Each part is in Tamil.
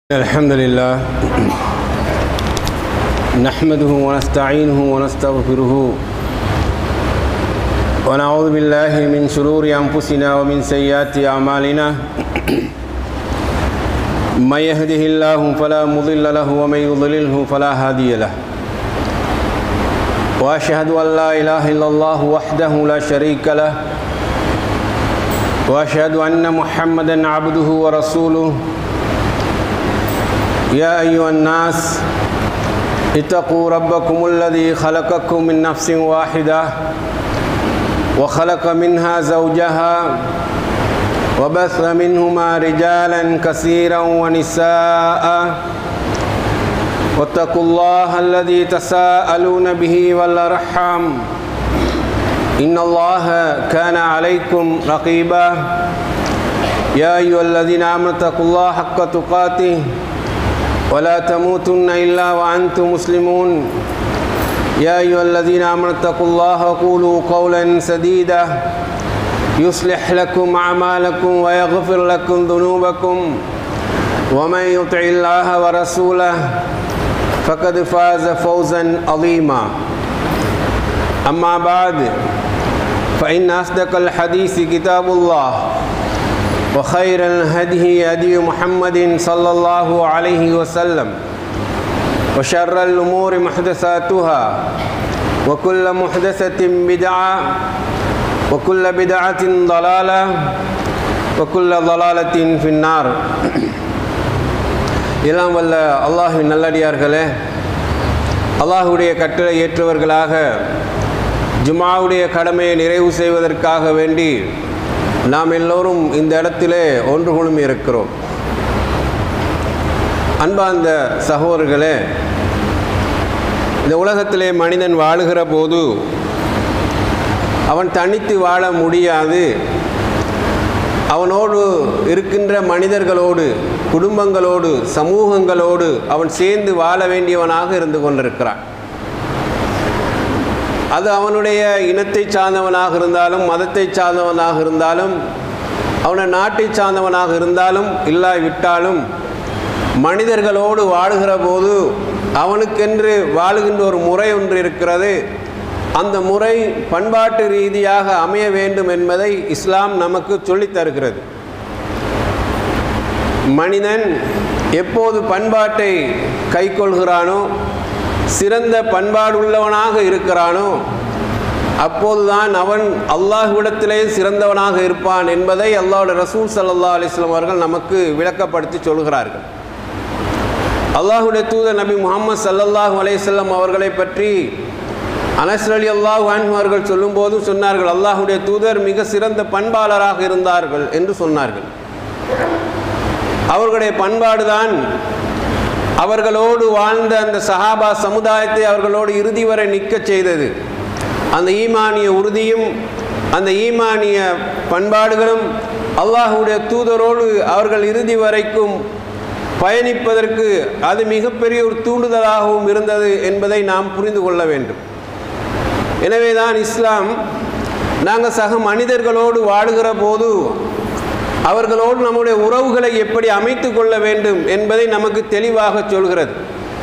الحمد لله نحمده ونستعينه ونستغفره ونعوذ بالله من شرور أنفسنا ومن سيئات أعمالنا من يهده الله فلا مضل له ومن يضلله فلا هادي له وأشهد أن لا إله إلا الله وحده لا شريك له وأشهد أن محمدا عبده ورسوله يا أيها الناس اتقوا ربكم الذي خلقكم من نفس واحدة وخلق منها زوجها وبث منهما رجالا كثيرا ونساء واتقوا الله الذي تساءلون به والأرحام إن الله كان عليكم رقيبا يا أيها الذين آمنوا اتقوا الله حق تقاته ولا تموتن إلا وأنتم مسلمون يا أيها الذين آمنوا اتقوا الله وقولوا قولا سديدا يصلح لكم أعمالكم ويغفر لكم ذنوبكم ومن يطع الله ورسوله فقد فاز فوزا عظيما أما بعد فإن أصدق الحديث كتاب الله وخير الهدي هدي محمد صلى الله عليه وسلم وشر الأمور محدثاتها وكل محدثة بدعة وكل بدعة ضلالة وكل ضلالة في النار. எல்லாம் வல்ல அல்லாஹ்வின் நல்லடியார்களே, அல்லாஹ்வுடைய கட்டளை ஏற்றவர்களாக ஜும்ஆவுடைய கடமையை நிறைவு செய்வதற்காக வேண்டி நாம் எல்லோரும் இந்த இடத்திலே ஒன்று குழுமி இருக்கிறோம். அன்பார்ந்த சகோதரர்களே, இந்த உலகத்திலே மனிதன் வாழுகிற போது அவன் தனித்து வாழ முடியாது. அவனோடு இருக்கின்ற மனிதர்களோடு, குடும்பங்களோடு, சமூகங்களோடு அவன் சேர்ந்து வாழ வேண்டியவனாக இருந்து கொண்டிருக்கிறான். அது அவனுடைய இனத்தை சார்ந்தவனாக இருந்தாலும், மதத்தை சார்ந்தவனாக இருந்தாலும், அவனுடைய நாட்டை சார்ந்தவனாக இருந்தாலும் இல்லாவிட்டாலும் மனிதர்களோடு வாழுகிற போது அவனுக்கென்று வாழுகின்ற ஒரு முறை ஒன்று இருக்கிறது. அந்த முறை பண்பாட்டு ரீதியாக அமைய வேண்டும் என்பதை இஸ்லாம் நமக்கு சொல்லித் தருகிறது. மனிதன் எப்போது பண்பாட்டை கைக்கொள்கிறானோ, சிறந்த பண்பாடு உள்ளவனாக இருக்கிறானோ, அப்போதுதான் அவன் அல்லாஹ்விடத்திலே சிறந்தவனாக இருப்பான் என்பதை அல்லாஹ்வுடைய ரசூல் ஸல்லல்லாஹு அலைஹி வஸல்லம் அவர்கள் நமக்கு விளக்கப்படுத்தி சொல்கிறார்கள். அல்லாஹ்வுடைய தூதர் நபி முஹம்மது ஸல்லல்லாஹு அலைஹி வஸல்லம் அவர்களை பற்றி அனஸ் ரலியல்லாஹு அன்ஹு அவர்கள் சொல்லும்போது சொன்னார்கள், அல்லாஹ்வுடைய தூதர் மிக சிறந்த பண்பாளராக இருந்தார்கள் என்று சொன்னார்கள். அவர்களுடைய பண்பாடுதான் அவர்களோடு வாழ்ந்த அந்த சஹாபா சமுதாயத்தை அவர்களோடு இறுதி வரை நிற்க செய்தது. அந்த ஈமானிய உறுதியும் அந்த ஈமானிய பண்பாடுகளும் அல்லாஹ்வுடைய தூதரோடு அவர்கள் இறுதி வரைக்கும் பயணிப்பதற்கு அது மிகப்பெரிய ஒரு தூண்டுதலாகவும் இருந்தது என்பதை நாம் புரிந்து கொள்ள வேண்டும். எனவே தான் இஸ்லாம் நாங்கள் சக மனிதர்களோடு வாழுகிற போது அவர்களோடு நம்முடைய உறவுகளை எப்படி அமைத்து கொள்ள வேண்டும் என்பதை நமக்கு தெளிவாக சொல்கிறது.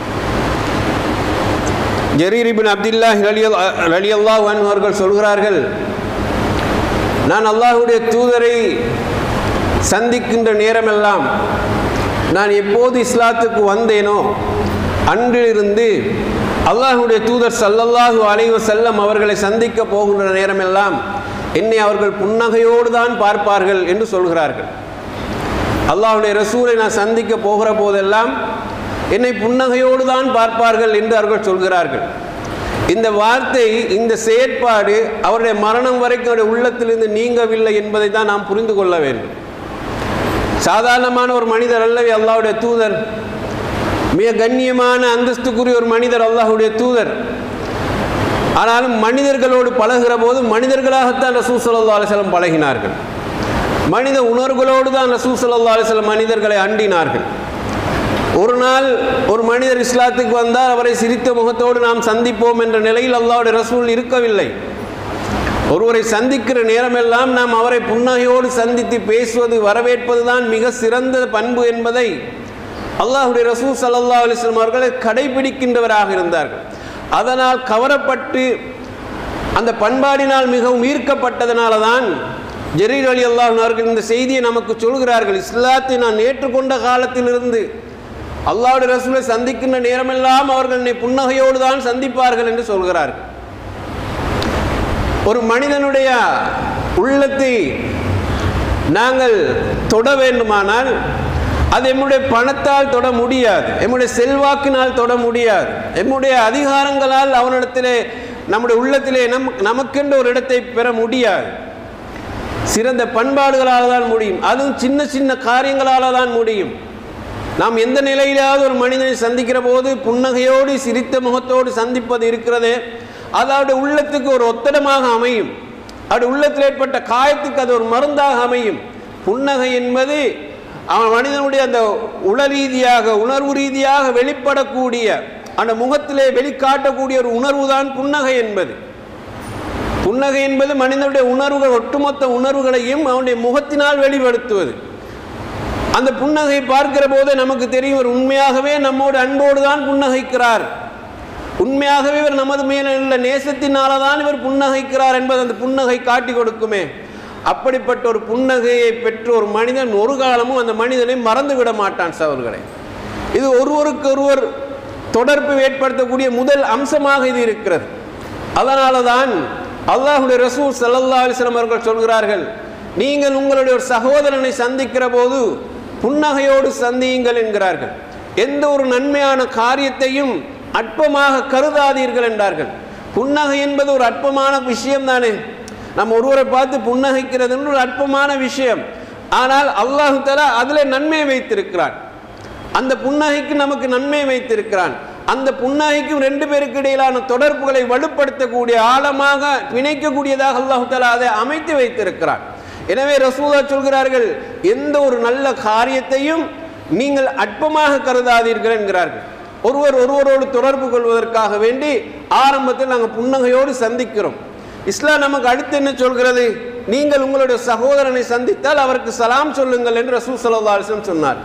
ஜரீர் இப்னு அப்துல்லாஹ் ரலியல்லாஹு அன்ஹு அவர்கள் சொல்கிறார்கள், நான் அல்லாஹ்வுடைய தூதரை சந்திக்கின்ற நேரமெல்லாம், நான் எப்போது இஸ்லாத்துக்கு வந்தேனோ அன்றிலிருந்து அல்லாஹ்வுடைய தூதர் ஸல்லல்லாஹு அலைஹி வஸல்லம் அவர்களை சந்திக்க போகின்ற நேரமெல்லாம் என்னை அவர்கள் புன்னகையோடு தான் பார்ப்பார்கள் என்று சொல்கிறார்கள். அல்லாஹ்வுடைய ரசூலை நான் சந்திக்க போகிற போதெல்லாம் என்னை புன்னகையோடு தான் பார்ப்பார்கள் என்று அவர்கள் சொல்கிறார்கள். இந்த வார்த்தை, இந்த செயற்பாடு அவருடைய மரணம் வரைக்கும் அவருடைய உள்ளத்திலிருந்து நீங்கவில்லை என்பதை தான் நாம் புரிந்து கொள்ள வேண்டும். சாதாரணமான ஒரு மனிதர் அல்லவே அல்லாஹ்வுடைய தூதர், மிக கண்ணியமான அந்தஸ்துக்குரிய ஒரு மனிதர் அல்லாஹ்வுடைய தூதர். ஆனாலும் மனிதர்களோடு பழகிற போது மனிதர்களாகத்தான் ரசூல் ஸல்லல்லாஹு அலைஹி வஸல்லம் பழகினார்கள். மனித உணர்வுகளோடு தான் ரசூல் ஸல்லல்லாஹு அலைஹி வஸல்லம் மனிதர்களை அண்டினார்கள். ஒரு நாள் ஒரு மனிதர் இஸ்லாத்துக்கு வந்தால் அவரை சிரித்த முகத்தோடு நாம் சந்திப்போம் என்ற நிலையில் அல்லாஹ்வுடைய ரசூல் இருக்கவில்லை. ஒருவரை சந்திக்கிற நேரமெல்லாம் நாம் அவரை புன்னகையோடு சந்தித்து பேசுவது, வரவேற்பது தான் மிக சிறந்த பண்பு என்பதை அல்லாஹ்வுடைய ரசூல் ஸல்லல்லாஹு அலைஹி வஸல்லம் அவர்களை கடைபிடிக்கின்றவராக இருந்தார்கள். அதனால் கவரப்பட்டு அந்த பண்பாடினால் மிகவும் ஈர்க்கப்பட்டதனால தான் ஜரீர் ரலியல்லாஹு அன்ஹு அவர்கள் இந்த செய்தியை நமக்கு சொல்கிறார்கள். இஸ்லாத்தை நான் ஏற்றுக்கொண்ட காலத்திலிருந்து அல்லாஹ்வுடைய ரசூலை சந்திக்கின்ற நேரமெல்லாம் அவர்கள் என்னை புன்னகையோடு தான் சந்திப்பார்கள் என்று சொல்கிறார்கள். ஒரு மனிதனுடைய உள்ளத்தை நாங்கள் தொட வேண்டுமானால் அது எம்முடைய பணத்தால் தொட முடியாது, எம்முடைய செல்வாக்கினால் தொட முடியாது, எம்முடைய அதிகாரங்களால் அவனிடத்திலே நம்முடைய உள்ளத்திலே நமக்கென்ற ஒரு இடத்தை பெற முடியாது. சிறந்த பண்பாடுகளால் தான் முடியும். அதுவும் சின்ன சின்ன காரியங்களால் தான் முடியும். நாம் எந்த நிலையிலாவது ஒரு மனிதனை சந்திக்கிற போது புன்னகையோடு சிரித்த முகத்தோடு சந்திப்பது இருக்கிறதே, அது அவருடைய உள்ளத்துக்கு ஒரு ஒத்தடமாக அமையும். அவருடைய உள்ளத்தில் ஏற்பட்ட காயத்துக்கு அது ஒரு மருந்தாக அமையும். புன்னகை என்பது அவன் மனிதனுடைய அந்த உள ரீதியாக உணர்வு ரீதியாக வெளிப்படக்கூடிய அந்த முகத்திலே வெளிக்காட்டக்கூடிய ஒரு உணர்வு தான் புன்னகை என்பது. புன்னகை என்பது மனிதனுடைய உணர்வுகள், ஒட்டுமொத்த உணர்வுகளையும் அவனுடைய முகத்தினால் வெளிப்படுத்துவது. அந்த புன்னகை பார்க்கிற போது நமக்கு தெரியும், ஒரு உண்மையாகவே நம்மோடு அன்போடு தான் புன்னகைக்கிறார், உண்மையாகவே இவர் நமது மேல உள்ள நேசத்தினால தான் இவர் புன்னகைக்கிறார் என்பது அந்த புன்னகை காட்டி கொடுக்குமே. அப்படிப்பட்ட ஒரு புன்னகையை பெற்ற ஒரு மனிதன் ஒரு காலமும் அந்த மனிதனை மறந்து விட மாட்டான் சகோதரர்களே. இது ஒருவருக்கு ஒருவர் தொடர்பு ஏற்படுத்தக்கூடிய முதல் அம்சமாக இது இருக்கிறது. அதனால தான் அல்லாஹ்வுடைய ரசூல் ஸல்லல்லாஹு அலைஹி வஸல்லம் அவர்கள் சொல்கிறார்கள், நீங்கள் உங்களுடைய ஒரு சகோதரனை சந்திக்கிற போது புன்னகையோடு சந்தியுங்கள் என்கிறார்கள். எந்த ஒரு நன்மையான காரியத்தையும் அற்பமாக கருதாதீர்கள் என்றார்கள். புன்னகை என்பது ஒரு அற்பமான விஷயம் தானே. நம்ம ஒருவரை பார்த்து புன்னகைக்கிறது ஒரு அற்பமான விஷயம். ஆனால் அல்லாஹ் தஆலா அதில் நன்மை வைத்திருக்கிறான். அந்த புன்னகைக்கு நமக்கு நன்மை வைத்திருக்கிறான். அந்த புன்னகைக்கும் ரெண்டு பேருக்கு இடையிலான தொடர்புகளை வலுப்படுத்தக்கூடிய ஆழமாக பிணைக்கக்கூடியதாக அல்லாஹ் தஆலா அதை அமைத்து வைத்திருக்கிறான். எனவே ரசூலுல்லாஹ் சொல்கிறார்கள், எந்த ஒரு நல்ல காரியத்தையும் நீங்கள் அற்பமாக கருதாதீர்கள் என்கிறார்கள். ஒருவரோடு தொடர்பு கொள்வதற்காக வேண்டி ஆரம்பத்தில் நாங்கள் புன்னகையோடு சந்திக்கிறோம். இஸ்லாம் நமக்கு அடுத்து என்ன சொல்கிறது? நீங்கள் உங்களுடைய சகோதரனை சந்தித்தால் அவருக்கு சலாம் சொல்லுங்கள் என்று ரசூல் ஸல்லல்லாஹு அலைஹி வஸல்லம் சொன்னார்.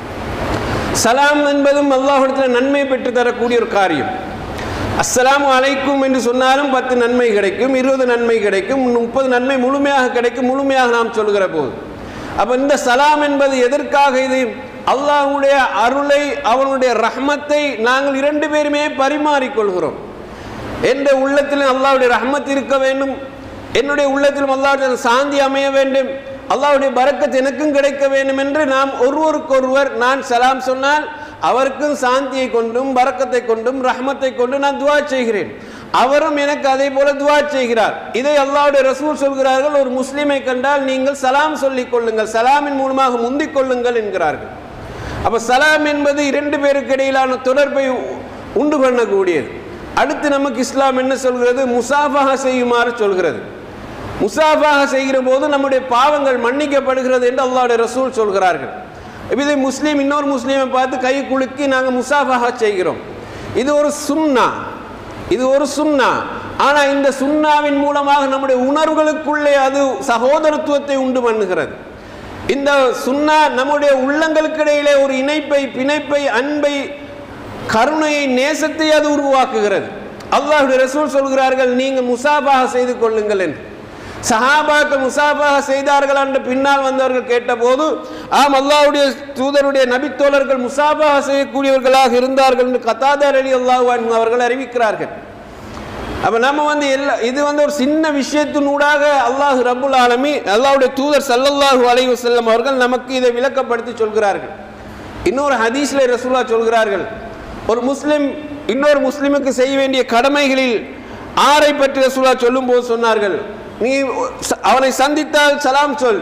சலாம் என்பதும் அல்லாஹ்விடத்தில் நன்மை பெற்று தரக்கூடிய ஒரு காரியம். அஸ்ஸலாமு அலைக்கும் என்று சொன்னாலும் 10 நன்மை கிடைக்கும், 20 நன்மை கிடைக்கும், 30 நன்மை முழுமையாக கிடைக்கும், முழுமையாக நாம் சொல்கிற போது. அப்போ இந்த சலாம் என்பது எதற்காக? இது அல்லாஹ்வுடைய அருளை, அவனுடைய ரஹ்மத்தை நாங்கள் 2 பேருமே பரிமாறிக்கொள்கிறோம். என்ற உள்ளத்திலும் அல்லாஹ்வுடைய ரஹ்மத் இருக்க வேண்டும், என்னுடைய உள்ளத்திலும் அல்லாஹ்வுடைய சாந்தி அமைய வேண்டும், அல்லாஹ்வுடைய பரக்கத் எனக்கும் கிடைக்க வேண்டும் என்று நாம் ஒருவருக்கொருவர் நான் சலாம் சொன்னால் அவருக்கும் சாந்தியை கொண்டும் பரக்கத்தை கொண்டும் ரஹ்மத்தை கொண்டு நான் துஆ செய்கிறேன், அவரும் எனக்கு அதே போல துஆ செய்கிறார். இதை அல்லாஹ்வுடைய ரசூல் சொல்கிறார்கள், ஒரு முஸ்லிமை கண்டால் நீங்கள் சலாம் சொல்லிக் கொள்ளுங்கள், சலாமின் மூலமாக முந்திக் கொள்ளுங்கள் என்கிறார்கள். அப்போ சலாம் என்பது 2 பேருக்கு இடையிலான தொடர்பை உண்டு பண்ணக்கூடியது. அடுத்து நமக்கு இஸ்லாம் என்ன சொல்கிறது? முசாஃபஹா செய்யுமாறு சொல்கிறது. முசாஃபஹா செய்கிற போது நம்முடைய பாவங்கள் மன்னிக்கப்படுகிறது என்று அல்லாஹ்வுடைய ரசூல் சொல்கிறார்கள். இது முஸ்லீம் இன்னொரு முஸ்லீமை பார்த்து கை குலுக்கி நாங்கள் முசாஃபஹா செய்கிறோம். இது ஒரு சுன்னா, இது ஒரு சுன்னா. ஆனால் இந்த சுன்னாவின் மூலமாக நம்முடைய உணர்வுகளுக்குள்ளே அது சகோதரத்துவத்தை உண்டு பண்ணுகிறது. இந்த சுன்னா நம்முடைய உள்ளங்களுக்கு இடையிலே ஒரு இணைப்பை, பிணைப்பை, அன்பை, கருணையை, நேசத்தை அது உருவாக்குகிறது. அல்லாஹ்வுடைய ரசூல் சொல்கிறார்கள், நீங்கள் முசாஃபஹா செய்து கொள்ளுங்கள் என்று. சஹாபாக்கள் முசாஃபஹா செய்தார்கள் என்று பின்னால் வந்தவர்கள் கேட்டபோது, ஆம் அல்லாஹ்வுடைய தூதருடைய நபித்தோழர்கள் முசாஃபஹா செய்யக்கூடியவர்களாக இருந்தார்கள் என்று கத்தாதா ரலியல்லாஹு அன்ஹு அவர்கள் அறிவிக்கிறார்கள். அப்போ நம்ம இது ஒரு சின்ன விஷயத்தினூடாக அல்லாஹ் ரப்புல் ஆலமீன், அல்லாஹ்வுடைய தூதர் ஸல்லல்லாஹு அலைஹி வஸல்லம் அவர்கள் நமக்கு இதை விளக்கப்படுத்தி சொல்கிறார்கள். இன்னொரு ஹதீஸ்ல ரசூலுல்லாஹ் சொல்கிறார்கள், ஒரு முஸ்லிம் இன்னொரு முஸ்லிமுக்கு செய்ய வேண்டிய கடமைகளில் 6 பற்றி ரசூலுல்லாஹ் சொல்லும் போது சொன்னார்கள், நீ அவனை சந்தித்தால் சலாம் சொல்,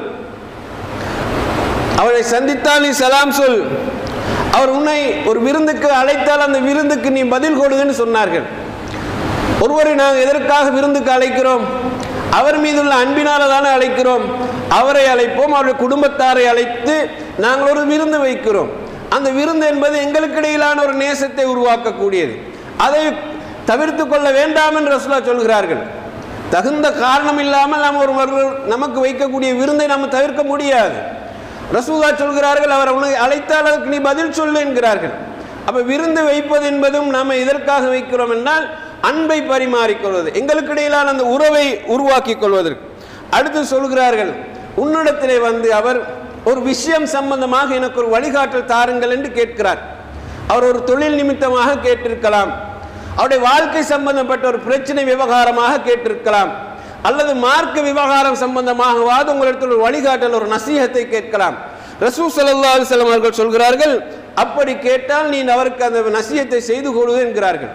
அவனை சந்தித்தால் நீ சலாம் சொல், அவர் உன்னை ஒரு விருந்துக்கு அழைத்தால் அந்த விருந்துக்கு நீ பதில் கொடுன்னு சொன்னார்கள். ஒருவரை நாங்கள் எதற்காக விருந்துக்கு அழைக்கிறோம்? அவர் மீதுள்ள அன்பினால தானே அழைக்கிறோம். அவரை அழைப்போம், அவருடைய குடும்பத்தாரை அழைத்து நாங்கள் ஒரு விருந்து வைக்கிறோம். அந்த விருந்து என்பது எங்களுக்கு இடையிலான ஒரு நேசத்தை உருவாக்கக்கூடியது. அதை தவிர்த்து கொள்ள வேண்டாம் என்று ரசூலுல்லாஹ் சொல்கிறார்கள். தகுந்த காரணம் இல்லாமல் நாம் ஒருவர் நமக்கு வைக்கக்கூடிய விருந்தை நாம் தவிர்க்க முடியாது. ரசூலுல்லாஹ் சொல்கிறார்கள், அவர் உன்னை அழைத்தால் அதற்கு நீ பதில் சொல்லு என்கிறார்கள். அப்ப விருந்து வைப்பது என்பதும் நாம் எதற்காக வைக்கிறோம் என்றால் அன்பை பரிமாறிக்கொள்வது, எங்களுக்கு இடையிலான அந்த உறவை உருவாக்கி கொள்வதற்கு. அடுத்து சொல்கிறார்கள், உன்னிடத்திலே வந்து அவர் ஒரு விஷயம் சம்பந்தமாக எனக்கு ஒரு வழிகாட்டல் தாருங்கள் என்று கேட்கிறார். அவர் ஒரு தொழில் நிமித்தமாக கேட்டிருக்கலாம், அவருடைய வாழ்க்கை சம்பந்தப்பட்ட ஒரு பிரச்சனை விவகாரமாக கேட்டிருக்கலாம், அல்லது மார்க்க விவகாரம் சம்பந்தமாகவாது உங்களிடத்தில் ஒரு வழிகாட்டல் ஒரு நசீஹத்தை கேட்கலாம். ரசூல் ஸல்லல்லாஹு அலைஹி வஸல்லம் அவர்கள் சொல்கிறார்கள், அப்படி கேட்டால் நீ அவருக்கு அந்த நசீஹத்தை செய்து கொடு என்கிறார்கள்.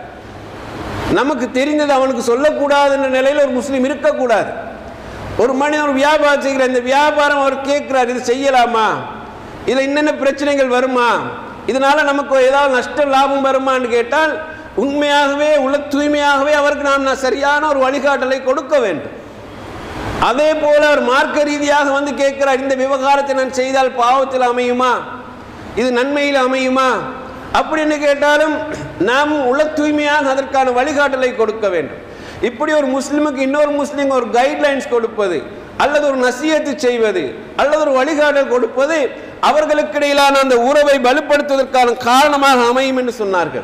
நமக்கு தெரிந்தது அவனுக்கு சொல்லக்கூடாது என்ற நிலையில் ஒரு முஸ்லீம் இருக்கக்கூடாது. ஒரு மனிதன் ஒரு வியாபாரம் செய்கிற இந்த வியாபாரம் அவர் கேட்கிறார், இது செய்யலாமா, இதில் என்னென்ன பிரச்சனைகள் வருமா, இதனால நமக்கு ஏதாவது நஷ்டம் லாபம் வருமான்னு கேட்டால் உண்மையாகவே உள்ள தூய்மையாகவே அவருக்கு நாம் சரியான ஒரு வழிகாட்டலை கொடுக்க வேண்டும். அதே போல அவர் மார்க்க ரீதியாக வந்து கேட்கிறார், இந்த விவகாரத்தை நான் செய்தால் பாவத்தில் அமையுமா, இது நன்மையில் அமையுமா அப்படின்னு கேட்டாலும் நாம் உள்ள தூய்மையாக அதற்கான வழிகாட்டலை கொடுக்க வேண்டும். இப்படி ஒரு முஸ்லிமுக்கு இன்னொரு முஸ்லீம் ஒரு கைட்லைன்ஸ் கொடுப்பது, அல்லது ஒரு நசீஹத்து செய்வது, அல்லது ஒரு வழிகாட்டல் கொடுப்பது அவர்களுக்கு இடையிலான அந்த உறவை வலுப்படுத்துவதற்கான காரணமாக அமையும் என்று சொன்னார்கள்.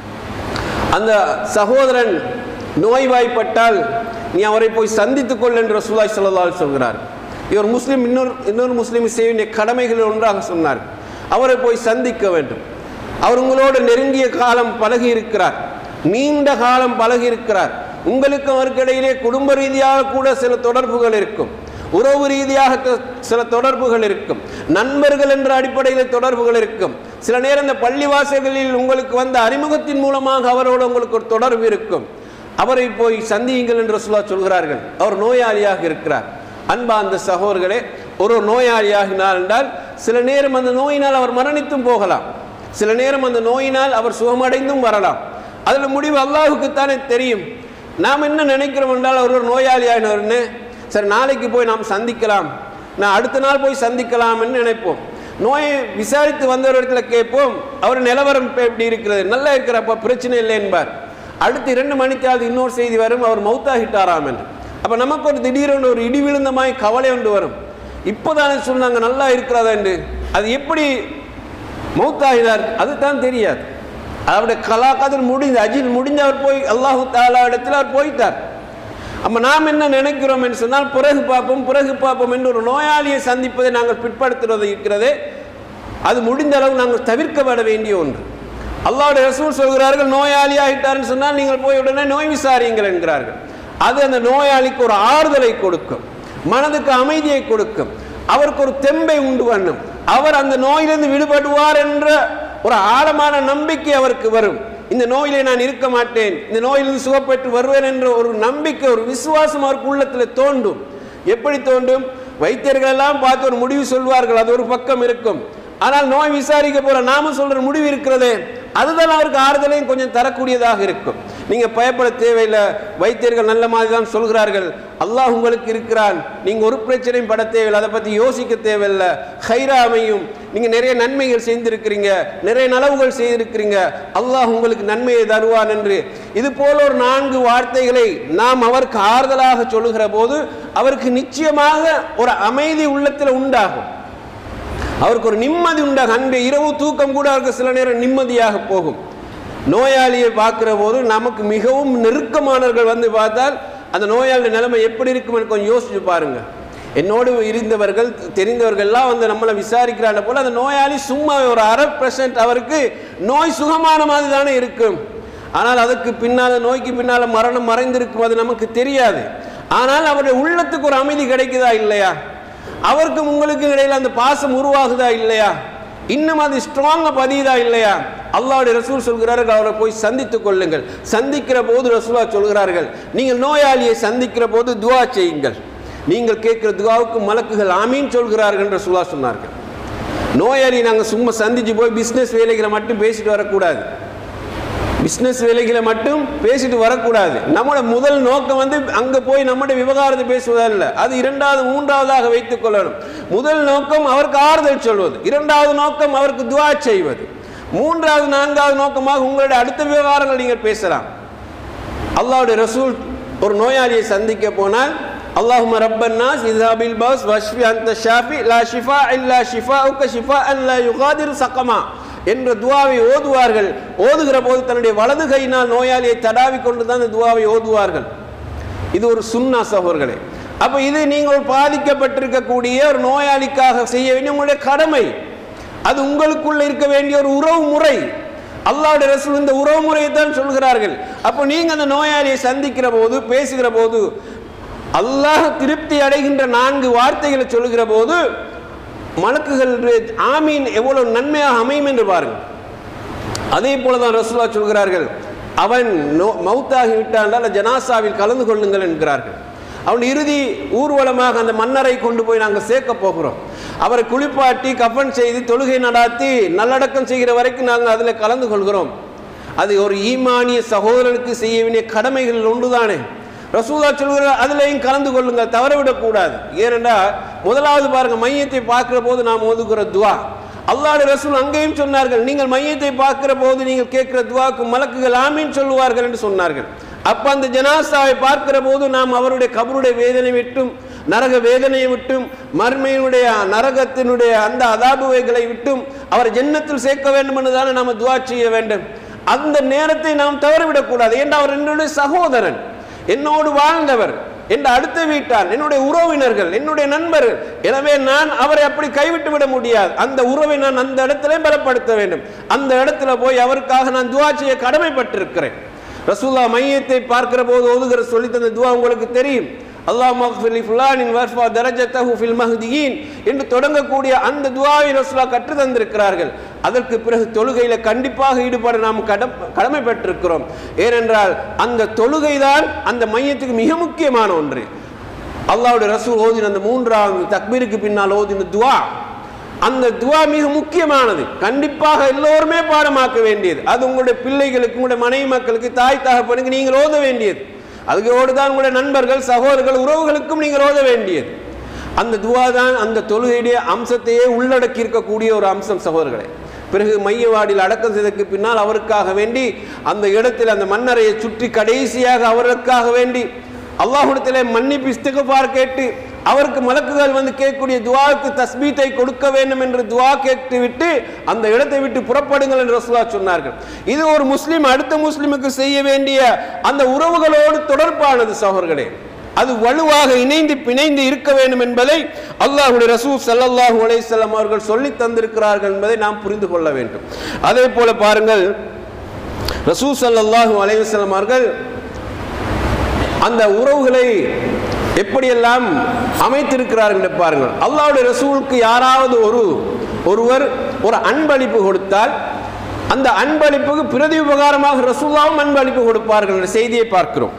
அந்த சகோதரன் நோய்வாய்ப்பட்டால் நீ அவரை போய் சந்தித்துக் கொள் என்று ரசூலுல்லாஹி ஸல்லல்லாஹு அலைஹி வஸல்லம் சொல்கிறார். இவர் முஸ்லீம் இன்னொரு முஸ்லீம் செய்ய வேண்டிய கடமைகளில் ஒன்றாக சொன்னார். அவரை போய் சந்திக்க வேண்டும். அவர் உங்களோடு நெருங்கிய காலம் பழகி இருக்கிறார், நீண்ட காலம் பழகி இருக்கிறார். உங்களுக்கு அவருக்கு இடையிலே குடும்ப ரீதியாக கூட சில தொடர்புகள் இருக்கும், உறவு ரீதியாக சில தொடர்புகள் இருக்கும், நண்பர்கள் என்ற அடிப்படையில் தொடர்புகள் இருக்கும். சில நேரம் இந்த பள்ளிவாசல்களில் உங்களுக்கு வந்த அறிமுகத்தின் மூலமாக அவரோடு உங்களுக்கு ஒரு தொடர்பு இருக்கும். அவரை போய் சந்தியுங்கள் என்று ரசூலுல்லாஹ் சொல்கிறார்கள். அவர் நோயாளியாக இருக்கிறார். அன்பா அந்த சகோதரர்களே, ஒரு நோயாளியாகினார் என்றால் சில நேரம் அந்த நோயினால் அவர் மரணித்தும் போகலாம், சில நேரம் அந்த நோயினால் அவர் சுகமடைந்தும் வரலாம். அதில் முடிவு அல்லாஹுக்குத்தானே தெரியும். நாம் என்ன நினைக்கிறோம் என்றால் அவர் ஒரு நோயாளியாகினவர்னு, சரி நாளைக்கு போய் நாம் சந்திக்கலாம், நான் அடுத்த நாள் போய் சந்திக்கலாம் என்று நினைப்போம். நோயை விசாரித்து வந்தவரிடத்துல கேட்போம், அவர் நிலவரம் எப்படி இருக்கிறது, நல்லா இருக்கிறப்ப பிரச்சனை இல்லை என்பார். அடுத்து 2 மணிக்காவது இன்னொரு செய்தி வரும், அவர் மௌத்தாகிட்டாராம் என்று. அப்போ நமக்கு ஒரு திடீரென்று ஒரு இடி விழுந்த மாதிரி கவலை ஒன்று வரும். இப்போதானே சொன்னாங்க நல்லா இருக்கிறதா என்று, அது எப்படி மௌத்தாகினார் அதுதான் தெரியாது. அவருடைய கலாக்காதல் முடிந்து அஜில் முடிஞ்சு அவர் போய் அல்லாஹு தஆலா இடத்தில் அவர் போயிட்டார். அப்போ நாம் என்ன நினைக்கிறோம் என்று சொன்னால் பிறகு பார்ப்போம் என்று ஒரு நோயாளியை சந்திப்பதை நாங்கள் பிற்படுத்துவது இருக்கிறதே, அது முடிந்த அளவு நாங்கள் தவிர்க்கப்பட வேண்டிய ஒன்று. அல்லாஹ்வுடைய ரசூல் சொல்கிறார்கள், நோயாளி ஆகிட்டார்னு சொன்னால் நீங்கள் போய் உடனே நோய் விசாரியுங்கள் என்கிறார்கள். அது அந்த நோயாளிக்கு ஒரு ஆறுதலை கொடுக்கும், மனதுக்கு அமைதியை கொடுக்கும், அவருக்கு ஒரு தெம்பை உண்டு பண்ணும், அவர் அந்த நோயிலிருந்து விடுபடுவார் என்ற ஒரு ஆழமான நம்பிக்கை அவருக்கு வரும். இந்த நோயிலே நான் இருக்க மாட்டேன், இந்த நோயிலிருந்து சுகப்பெற்று வருவேன் என்ற ஒரு நம்பிக்கை, ஒரு விசுவாசம் அவருக்கு உள்ளத்தில் தோன்றும். எப்படி தோன்றும்? வைத்தியர்கள் எல்லாம் பார்த்து ஒரு முடிவு சொல்வார்கள், அது ஒரு பக்கம் இருக்கும். ஆனால் நோய் விசாரிக்க போற நாம சொல்ற முடிவு இருக்கிறதே, அதுதான் அவருக்கு ஆறுதலையும் கொஞ்சம் தரக்கூடியதாக இருக்கும். நீங்க பயப்பட தேவையில்லை, வைத்தியர்கள் நல்ல மாதிரி தான் சொல்கிறார்கள், அல்லாஹ் உங்களுக்கு இருக்கிறான், நீங்க ஒரு பிரச்சனையும் பட தேவையில்லை, அதை பத்தி யோசிக்க தேவையில்லை, ஹைரா அமையும், நீங்க நிறைய நன்மைகள் செய்திருக்கிறீங்க, நிறைய நலவுகள் செய்திருக்கிறீங்க, அல்லாஹ் உங்களுக்கு நன்மையை தருவான் என்று இது போல ஒரு 4 வார்த்தைகளை நாம் அவருக்கு ஆறுதலாக சொல்லுகிற போது அவருக்கு நிச்சயமாக ஒரு அமைதி உள்ளத்தில் உண்டாகும், அவருக்கு ஒரு நிம்மதி உண்டாகும். அன்று இரவு தூக்கம் கூட அவருக்கு சில நேரம் நிம்மதியாக போகும். நோயாளியை பார்க்கிற போது நமக்கு மிகவும் நெருக்கமானவர்கள் வந்து பார்த்தால் அந்த நோயாளிய நிலைமை எப்படி இருக்கும் கொஞ்சம் யோசிச்சு பாருங்க. என்னோடு இருந்தவர்கள் தெரிந்தவர்கள்லாம் வந்து நம்மளை விசாரிக்கிறாங்க போல அந்த நோயாளி சும்மா ஒரு 1% அவருக்கு நோய் சுகமான மாதிரி தானே இருக்கும். ஆனால் அதுக்கு பின்னால் நோய்க்கு பின்னால் மரணம் மறைந்திருக்கும், அது நமக்கு தெரியாது. ஆனால் அவருடைய உள்ளத்துக்கு ஒரு அமைதி கிடைக்குதா இல்லையா, அவருக்கும் உங்களுக்கு இடையில அந்த பாசம் உருவாகுதா இல்லையா, இன்னும் அது ஸ்ட்ராங்கா பதியுதா இல்லையா? அல்லாஹ்வுடைய ரசூல் சொல்கிறார்கள், அவரை போய் சந்தித்துக் கொள்ளுங்கள். சந்திக்கிற போது ரசூலுல்லாஹ் சொல்கிறார்கள், நீங்கள் நோயாளியை சந்திக்கிற போது துஆ செய்யுங்கள், நீங்கள் கேட்கிற துஆவுக்கு மலக்குகள் ஆமீன் சொல்கிறார்கள் என்று ரசூலுல்லாஹ் சொன்னார்கள். நோயாளி நாங்கள் சும்மா சந்திச்சு போய் பிஸ்னஸ் வேலைகளை மட்டும் பேசிட்டு வரக்கூடாது, பிஸ்னஸ் வேலைகளை மட்டும் பேசிட்டு வரக்கூடாது. நம்மளோட முதல் நோக்கம் வந்து அங்கே போய் நம்முடைய விவகாரத்தை பேசுவதல்ல, அது 2வது 3வதாக வைத்துக் கொள்ளணும். முதல் நோக்கம் அவருக்கு ஆறுதல் சொல்வது, 2வது நோக்கம் அவருக்கு துஆ செய்வது, 3வது 4வது நோக்கமாக உங்களுடைய அடுத்த விவகாரங்கள் நீங்கள் பேசலாம். அல்லாஹ்வுடைய ரசூல் ஒரு நோயாளியை சந்திக்க போனால் அல்லாஹும்ம ரப்பன் நாஸ் இஸ்ஹாபில் பஸ் வஷ்ஃபி அன்த ஷாஃபி லா ஷிஃபா இல்லா ஷிஃபாஉக ஷிஃபாஅன் லா யுகாதிரு ஸகமா என்ற துஆவை ஓதுவார்கள். ஓதுகிற போது தன்னுடைய வலது கையினால் நோயாளியை தடாவி கொண்டு தான் இந்த துஆவை ஓதுவார்கள். இது ஒரு சுன்னா சகோதரர்களே. அப்போ இது நீங்கள் பாதிக்கப்பட்டிருக்கக்கூடிய ஒரு நோயாளிக்காக செய்ய வேண்டிய உங்களுடைய கடமை. அது உங்களுக்குள்ள இருக்க வேண்டிய ஒரு உறவு முறை. அல்லாஹ்வுடைய ரசூல் இந்த உறவு முறையை தான் சொல்கிறார்கள். அப்போ நீங்கள் அந்த நோயாளியை சந்திக்கிற போது பேசுகிற போது அல்லாஹ் திருப்தி அடைகின்ற 4 வார்த்தைகளை சொல்லுகிற போது மலக்குகள் ஆமீன் எவ்வளவு நன்மையாக அமையும் என்று பாருங்கள். அதே போல தான் ரசூலுல்லாஹ் சொல்கிறார்கள், அவன் மௌத்தாகி விட்டால் ஜனாசாவில் கலந்து கொள்ளுங்கள் என்கிறார்கள். அவன் இறுதி ஊர்வலமாக அந்த மன்னரை கொண்டு போய் நாங்கள் சேர்க்க போகிறோம். அவரை குளிப்பாட்டி கஃபன் செய்து தொழுகை நடாத்தி நல்லடக்கம் செய்கிற வரைக்கும் நாங்கள் அதில் கலந்து கொள்கிறோம். அது ஒரு ஈமானிய சகோதரனுக்கு செய்ய வேண்டிய கடமைகள் ஒன்றுதானே. ரசூலுல்லாஹ் சொல்கிறார், அதிலையும் கலந்து கொள்ளுங்கள், தவறவிடக்கூடாது. ஏனென்றால் முதலாவது பாருங்கள், மையத்தை பார்க்கிற போது நாம் ஓதுகிற துவா. அல்லாஹ்வுடைய ரசூல் அங்கேயும் சொன்னார்கள், நீங்கள் மையத்தை பார்க்கிற போது நீங்கள் கேட்கிற துவாக்கு மலக்குகள் ஆமீன் சொல்லுவார்கள் என்று சொன்னார்கள். அப்ப அந்த ஜனாசாவை பார்க்கிற போது நாம் அவருடைய கபருடைய வேதனை விட்டும் நரக வேதனையை விட்டும் மர்மையினுடைய நரகத்தினுடைய அந்த அதாபுவைகளை விட்டும் அவர் ஜன்னத்தில் சேர்க்க வேண்டும் என்று தானே நாம் துவா செய்ய வேண்டும். அந்த நேரத்தை நாம் தவறவிடக்கூடாது. ஏன்னா அவர் என்னுடைய சகோதரன், என்னோடு வாழ்ந்தவர், என் அடுத்த வீட்டார், என்னுடைய உறவினர்கள், என்னுடைய நண்பர்கள். எனவே நான் அவரை அப்படி கைவிட்டு விட முடியாது. அந்த உறவை நான் அந்த இடத்திலே பலப்படுத்த வேண்டும். அந்த இடத்துல போய் அவருக்காக நான் துவா செய்ய கடமைப்பட்டிருக்கிறேன். ரசூலுல்லாஹ் மையத்தை பார்க்கிற போது ஓதுகிற சொல்லி தந்த துவா உங்களுக்கு தெரியும். அல்லாஹும்ம ஃபிர் லி ஃபுலானின் வர்ஃபா தரஜத்தஹு ஃபில் மஹ்தியின் என்று தொடங்கக்கூடிய அந்த துவாவை ரசூலுல்லாஹ் கற்று தந்திருக்கிறார்கள். அதற்கு பிறகு தொழுகையில கண்டிப்பாக ஈடுபட நாம் கடமைப்பட்டிருக்கிறோம். ஏனென்றால் அந்த தொழுகை தான் அந்த மையத்துக்கு மிக முக்கியமான ஒன்று. அல்லாஹ்வுடைய ரசூல் ஓதின அந்த 3வது தக்பீருக்கு பின்னால் ஓதின துவா, அந்த துவா மிக முக்கியமானது. கண்டிப்பாக எல்லோருமே பாடமாக்க வேண்டியது. அது உங்களுடைய பிள்ளைகளுக்கு, உங்களுடைய மனைவி மக்களுக்கு, தாய் தகப்பனுக்கு நீங்கள் ஓத வேண்டியது. அதுக்கோடு தான் உங்களுடைய நண்பர்கள், சகோதரர்கள், உறவுகளுக்கும் நீங்கள் ஓத வேண்டியது. அந்த துவா தான் அந்த தொழுகையுடைய அம்சத்தையே உள்ளடக்கி இருக்கக்கூடிய ஒரு அம்சம் சகோதரர்களே. பிறகு மையவாடியில் அடக்கம் செய்ததற்கு பின்னால் அவருக்காக வேண்டி அந்த இடத்தில் அந்த மன்னரையை சுற்றி கடைசியாக அவருக்காக வேண்டி அல்லாஹ்விடத்திலே மன்னிப்பு இஸ்திக்ஃபார் கேட்டு அவருக்கு மலக்குகள் வந்து கேட்கக்கூடிய துவாவுக்கு தஸ்பீத்தை கொடுக்க வேண்டும் என்று துவா கேட்டு விட்டு அந்த இடத்தை விட்டு புறப்படுங்கள் என்று ரசூலுல்லாஹ் சொன்னார்கள். இது ஒரு முஸ்லிம் அடுத்த முஸ்லிமுக்கு செய்ய வேண்டிய அந்த உறவுகளோடு தொடர்பானது சகோதரர்களே. அது வலுவாக இணைந்து பிணைந்து இருக்க வேண்டும் என்பதை அல்லாஹ்வுடைய ரசூல் ஸல்லல்லாஹு அலைஹி வஸல்லம் அவர்கள் சொல்லி தந்திருக்கிறார்கள் என்பதை நாம் புரிந்து கொள்ள வேண்டும். அதே போல பாருங்கள், ரசூல் ஸல்லல்லாஹு அலைஹி வஸல்லம் அவர்கள் அந்த உறவுகளை எப்படியெல்லாம் அமைத்திருக்கிறார்கள் பாருங்கள். அல்லாஹ்வுடைய ரசூலுக்கு யாராவது ஒருவர் ஒரு அன்பளிப்பு கொடுத்தால் அந்த அன்பளிப்புக்கு பிரதி உபகாரமாக ரசூலுல்லாஹ்வும் அன்பளிப்பு கொடுப்பார்கள் என்ற செய்தியை பார்க்கிறோம்.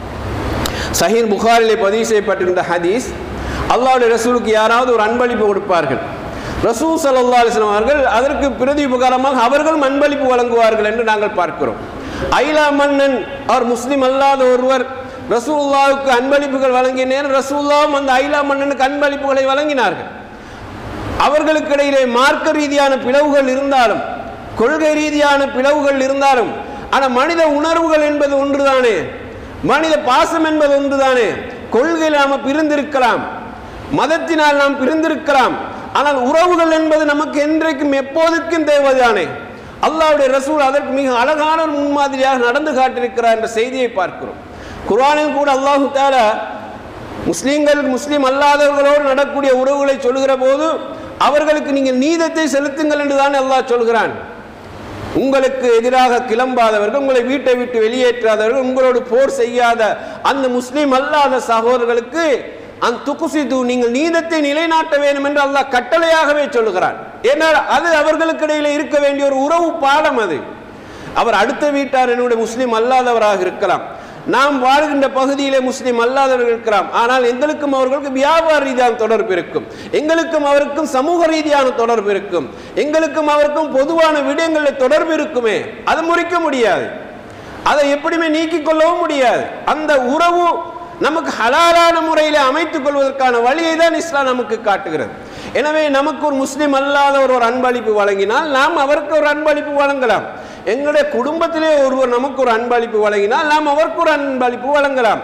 சஹீஹ் புகாரிலே பதிவு செய்யப்பட்டிருந்த ஹதீஸ், அல்லாஹ்வுடைய ரசூலுக்கு யாராவது ஒரு அன்பளிப்பு கொடுப்பார்கள், ரசூல் ஸல்லல்லாஹு அலைஹி வஸல்லம் அவர்கள் அதற்கு பிரதி உபகாரமாக அவர்களும் அன்பளிப்பு வழங்குவார்கள் என்று நாங்கள் பார்க்கிறோம். ஐலா மன்னன் அவர் முஸ்லிம் அல்லாத ஒருவர் ரசூலுல்லாஹ்வுக்கு அன்பளிப்புகள் வழங்கிய நேரம் ரசூலுல்லாஹ்வும் அந்த ஐலா மன்னனுக்கு அன்பளிப்புகளை வழங்கினார்கள். அவர்களுக்கு இடையிலே மார்க்க ரீதியான பிளவுகள் இருந்தாலும், கொள்கை ரீதியான பிளவுகள் இருந்தாலும், ஆனால் மனித உணர்வுகள் என்பது ஒன்றுதானே, மனித பாசம் என்பது ஒன்றுதானே. கொள்கையில் நாம் பிரிந்திருக்கலாம், மதத்தினால் நாம் பிரிந்திருக்கலாம், ஆனால் உறவுகள் என்பது நமக்கு என்றைக்கும் எப்போதுக்கும் தேவைதானே. அல்லாஹ்வுடைய ரசூல் அதற்கு மிக அழகான முன்மாதிரியாக நடந்து காட்டியிருக்கிறார் என்ற செய்தியை பார்க்கிறோம். குர்ஆனில் கூட அல்லாஹு தஆலா முஸ்லிம்கள் முஸ்லிம் அல்லாதவர்களோடு நடக்கூடிய உறவுகளை சொல்கிற போது அவர்களுக்கு நீங்கள் நீதத்தை செலுத்துங்கள் என்று தான் அல்லாஹ் சொல்கிறான். உங்களுக்கு எதிராக கிளம்பாதவர்கள், உங்களை வீட்டை விட்டு வெளியேற்றாதவர்கள், உங்களோடு போர் செய்யாத அந்த முஸ்லிம் அல்லாத சகோதரர்களுக்கு அந்த துக்குசிது நீங்கள் நீதத்தை நிலைநாட்ட வேண்டும் என்று அல்லாஹ் கட்டளையாகவே சொல்கிறான். ஏனால் அது அவர்களுக்கு இடையில இருக்க வேண்டிய ஒரு உறவு பாடம். அது அவர் அடுத்த வீட்டார் என்னுடைய முஸ்லிம் அல்லாதவராக இருக்கலாம், நாம் வாழ்கின்ற பகுதியிலே முஸ்லிம் அல்லாதவர்கள் இருக்கலாம், ஆனால் எங்களுக்கும் அவர்களுக்கு வியாபார ரீதியான தொடர்பு இருக்கும், எங்களுக்கும் அவருக்கும் சமூக ரீதியான தொடர்பு இருக்கும், எங்களுக்கும் அவருக்கும் பொதுவான விடயங்களில் தொடர்பு இருக்குமே, அதை முறிக்க முடியாது, அதை எப்படியுமே நீக்கிக் கொள்ளவும் முடியாது. அந்த உறவு நமக்கு ஹலாலான முறையில் அமைத்துக் கொள்வதற்கான வழியை தான் இஸ்லாம் நமக்கு காட்டுகிறது. எனவே நமக்கு ஒரு முஸ்லிம் அல்லாதவர் ஒரு அன்பளிப்பு வழங்கினால் நாம் அவருக்கு ஒரு அன்பளிப்பு வழங்கலாம். எங்களுடைய குடும்பத்திலே ஒருவர் நமக்கு ஒரு அன்பளிப்பு வழங்கினால் நாம் அவருக்கு ஒரு அன்பளிப்பு வழங்கலாம்.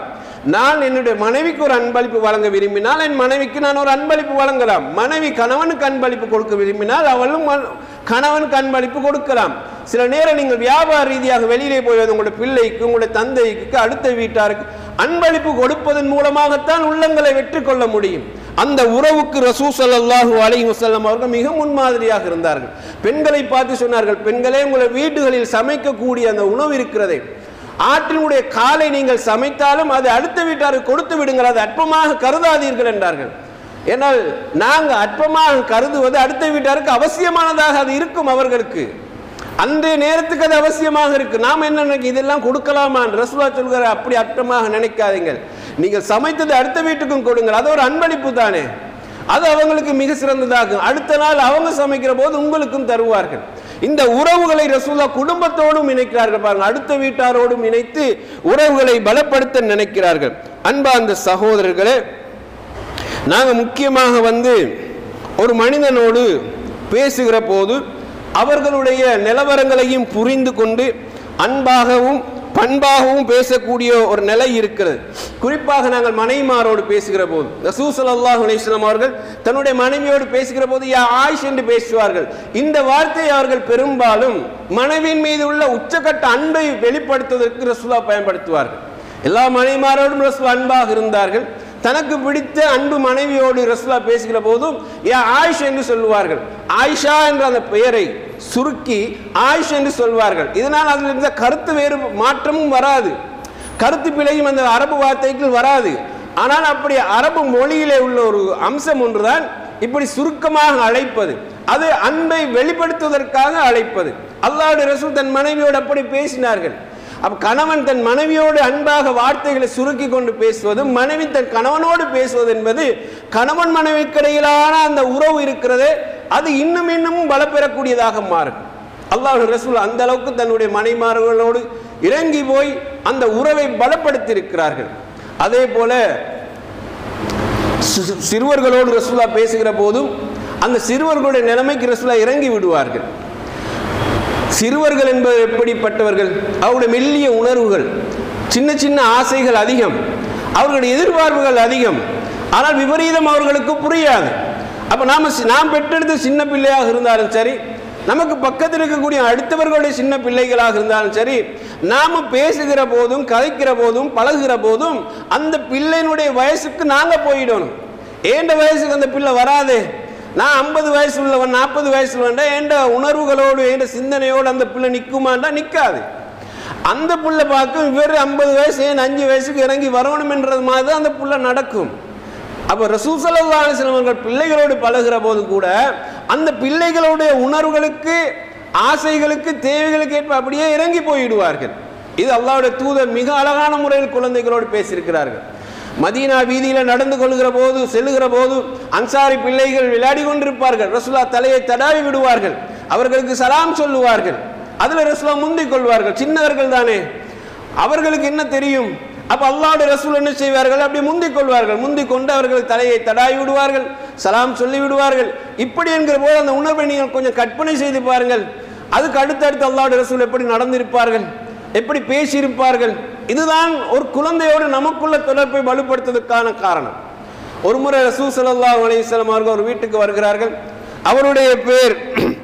நான் என்னுடைய மனைவிக்கு ஒரு அன்பளிப்பு வழங்க விரும்பினால் என் மனைவிக்கு நான் ஒரு அன்பளிப்பு வழங்கலாம். மனைவி கணவனுக்கு அன்பளிப்பு கொடுக்க விரும்பினால் அவளும் கணவனுக்கு அன்பளிப்பு கொடுக்கலாம். சில நேரம் நீங்கள் வியாபார ரீதியாக வெளியிலே போவது உங்களுடைய பிள்ளைக்கு, உங்களுடைய தந்தைக்கு, அடுத்த வீட்டாருக்கு அன்பளிப்பு கொடுப்பதன் மூலமாகத்தான் உள்ளங்களை வெற்றி கொள்ள முடியும். அந்த உறவுக்கு ரசூல் ஸல்லல்லாஹு அலைஹி வஸல்லம் அவர்கள் மிக முன்மாதிரியாக இருந்தார்கள். பெண்களை பார்த்து சொன்னார்கள், பெண்களே, உங்களை வீடுகளில் சமைக்கக்கூடிய அந்த உணவு இருக்கிறதே, ஆற்றினுடைய காலை நீங்கள் சமைத்தாலும் அதை அடுத்த வீட்டாருக்கு கொடுத்து விடுங்கள், அதை அற்பமாக கருதாதீர்கள் என்றார்கள். ஏன்னால் நாங்கள் அற்பமாக கருதுவது அடுத்த வீட்டாருக்கு அவசியமானதாக அது இருக்கும். அவர்களுக்கு அன்றைய நேரத்துக்கு அது அவசியமாக இருக்கு. நாம் என்ன நினைக்க, இதெல்லாம் கொடுக்கலாமா? ரசூலுல்லாஹ் சொல்கிறார், அப்படி அற்பமாக நினைக்காதீங்கள். நீங்கள் சமைத்தது அடுத்த வீட்டுக்கும் கொடுங்கள், அது ஒரு அன்பளிப்பு தானே, அது அவங்களுக்கு மிக சிறந்ததாகும். அடுத்த நாள் அவங்க சமைக்கிற போது உங்களுக்கும் தருவார்கள். இந்த உறவுகளை ரசூலுல்லாஹ் குடும்பத்தோடும் இணைக்கிறார்கள் பாருங்க, அடுத்த வீட்டாரோடும் இணைத்து உறவுகளை பலப்படுத்த நினைக்கிறார்கள். அன்பார்ந்த சகோதரர்களே, நாங்கள் முக்கியமாக ஒரு மனிதனோடு பேசுகிற போது அவர்களுடைய நிலவரங்களையும் புரிந்து கொண்டு அன்பாகவும் பண்பாகவும் பேசக்கூடிய ஒரு நிலை இருக்கிறது. குறிப்பாக நாங்கள் மனைவிமாரோடு பேசுகிற போது ரசூல் ஸல்லல்லாஹு அலைஹி வஸல்லம் அவர்கள் தன்னுடைய மனைவியோடு பேசுகிற போது யா ஆயிஷா என்று பேசுவார்கள். இந்த வார்த்தையை அவர்கள் பெரும்பாலும் மனைவியின் மீது உள்ள உச்சக்கட்ட அன்பை வெளிப்படுத்துவதற்கு ரசூலுல்லாஹ் பயன்படுத்துவார்கள். எல்லா மனைவிமாரோடும் ரசூல் அன்பாக இருந்தார்கள். தனக்கு பிடித்த அன்பு மனைவியோடு ரசூலுல்லாஹ் பேசுகிற போதும் யா ஆயிஷா என்று சொல்வார்கள். ஆயிஷா என்ற அந்த பெயரை சுருக்கி ஆயிஷா என்று சொல்வார்கள். இதனால் அதில் இருந்த கருத்து வேறு மாற்றமும் வராது, கருத்து பிழையும் அந்த அரபு வார்த்தைக்கு வராது. ஆனால் அப்படி அரபு மொழியிலே உள்ள ஒரு அம்சம் ஒன்றுதான் இப்படி சுருக்கமாக அழைப்பது, அது அன்பை வெளிப்படுத்துவதற்காக அழைப்பது. அல்லாஹ்வுடைய ரசூல் தன் மனைவியோடு அப்படி பேசினார்கள். அப்ப கணவன் தன் மனைவியோடு அன்பாக வார்த்தைகளை சுருக்கி கொண்டு பேசுவதும் மனைவி தன் கணவனோடு பேசுவது என்பது கணவன் மனைவிக்கிடையிலான அந்த உறவு இருக்கிறது, அது இன்னும் இன்னமும் பலப்பெறக்கூடியதாக மாறும். அல்லாஹ்வுடைய ரசூல் அந்த அளவுக்கு தன்னுடைய மனைவிமார்களோடு இறங்கி போய் அந்த உறவை பலப்படுத்தி இருக்கிறார்கள். அதே போல சிறுவர்களோடு ரசூலுல்லாஹ் பேசுகிற போதும் அந்த சிறுவர்களுடைய நிலைமைக்கு ரசூலுல்லாஹ் இறங்கி விடுவார்கள். சிறுவர்கள் என்பது எப்படிப்பட்டவர்கள்? அவருடைய மெல்லிய உணர்வுகள், சின்ன சின்ன ஆசைகள் அதிகம், அவர்களுடைய எதிர்பார்ப்புகள் அதிகம். ஆனால் விபரீதம் அவர்களுக்கு புரியாது. அப்போ நாம் பெற்றெடுத்த சின்ன பிள்ளையாக இருந்தாலும் சரி, நமக்கு பக்கத்தில் இருக்கக்கூடிய அடுத்தவர்களுடைய சின்ன பிள்ளைகளாக இருந்தாலும் சரி, நாம் பேசுகிற போதும் கதைக்கிற போதும் பழகுகிற போதும் அந்த பிள்ளையினுடைய வயசுக்கு நாங்கள் போயிடணும். ஏண்ட வயசுக்கு அந்த பிள்ளை வராது. நான் 50 வயசு உள்ளவன் 40 வயசு உள்ளவன் என்ற உணர்வுகளோடு என்ற சிந்தனையோடு அந்த பிள்ளை நிற்குமாண்டா நிற்காது. அந்த பிள்ளை பார்க்கும் இவர் 50 வயசு ஏன் 5 வயசுக்கு இறங்கி வரணும் என்றது மாதிரி தான் அந்த பிள்ளை நடக்கும். அப்போ ரசூல் ஸல்லல்லாஹு அலைஹி வஸல்லம் அவர்கள் பிள்ளைகளோடு பழகுற போது கூட அந்த பிள்ளைகளுடைய உணர்வுகளுக்கு, ஆசைகளுக்கு, தேவைகளுக்கு ஏற்ப அப்படியே இறங்கி போயிடுவார்கள். இது அல்லாஹ்வுடைய தூதர் மிக அழகான முறையில் குழந்தைகளோடு பேசியிருக்கிறார்கள். மதீனா வீதியில் நடந்து கொள்கிற போது செல்லுகிற போது அன்சாரி பிள்ளைகள் விளையாடி கொண்டிருப்பார்கள். ரசூலுல்லாஹ் தலையை தடாவி விடுவார்கள், அவர்களுக்கு சலாம் சொல்லுவார்கள். அதில் ரசூலுல்லாஹ் முந்திக் கொள்வார்கள். சின்னவர்கள் தானே, அவர்களுக்கு என்ன தெரியும்? அப்போ அல்லாஹ்வுடைய ரசூல் என்ன செய்வார்கள்? அப்படி முந்திக் கொள்வார்கள். முந்திக் கொண்டு அவர்கள் தலையை தடாவி விடுவார்கள், சலாம் சொல்லி விடுவார்கள். இப்படி என்கிற போது அந்த உணர்வை நீங்கள் கொஞ்சம் கற்பனை செய்து பாருங்கள். அதுக்கு அடுத்தடுத்து அல்லாஹ்வுடைய ரசூல் எப்படி நடந்திருப்பார்கள், எப்படி பேசியிருப்பார்கள். இதுதான் ஒரு குழந்தையோடு நமக்குள்ள தொடர்பை வலுப்படுத்துவதற்கான காரணம். ஒரு முறை ரசூல் ஸல்லல்லாஹு அலைஹி வஸல்லம் அவர்கள் ஒரு வீட்டுக்கு வருகிறார்கள். அவருடைய பேர்